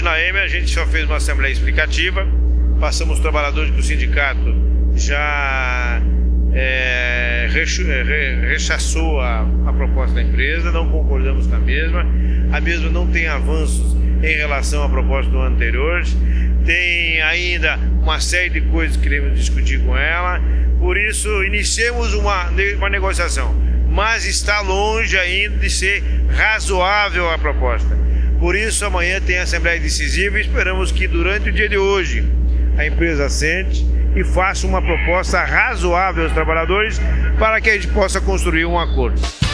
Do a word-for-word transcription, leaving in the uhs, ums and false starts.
na E M A a gente só fez uma assembleia explicativa, passamos os trabalhadores que o sindicato já é, rechaçou a, a proposta da empresa, não concordamos com a mesma, a mesma não tem avanços em relação à proposta do ano anterior, tem ainda uma série de coisas que queremos discutir com ela, por isso iniciamos uma, uma negociação, mas está longe ainda de ser razoável a proposta. Por isso amanhã tem a assembleia decisiva e esperamos que durante o dia de hoje a empresa sente e faça uma proposta razoável aos trabalhadores para que a gente possa construir um acordo.